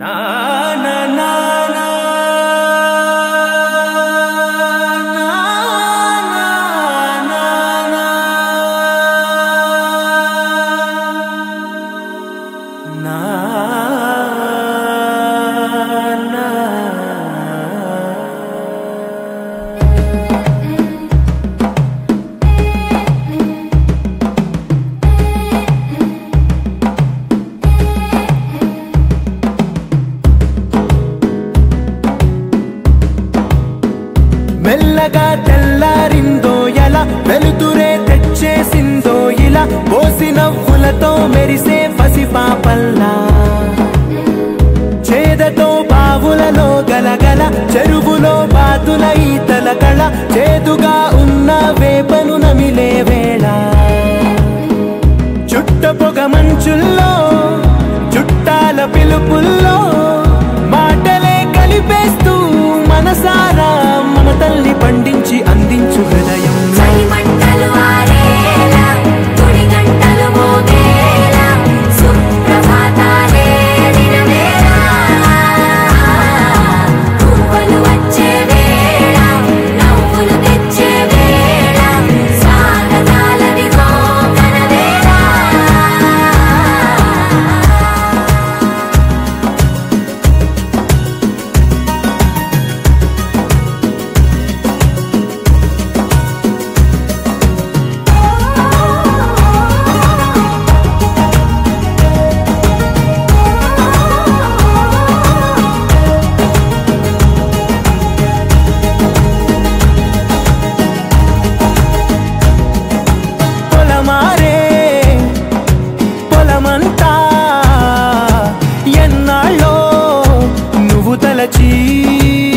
మెల్లగా తెల్లారిందో ఎలా వెలుతురే తెచ్చేసిందో ఇలా పోసి నవ్వులతో మెరిసే పసిపాపల్లా చేదతో బావులలో గలగల చెరువులో బాతుల ఈతల కళ చేదుగా ఉన్న వేపను నమిలే వేళ చుట్ట పొగ మంచుల్లో చుట్టాల పిలుపుల్లో మాటలే కలిపేస్తూ మనసారా మమతల్ని పండించి అందించు హృదయం పొలమంతా ఎన్నాళ్ళో నువ్వు తలచి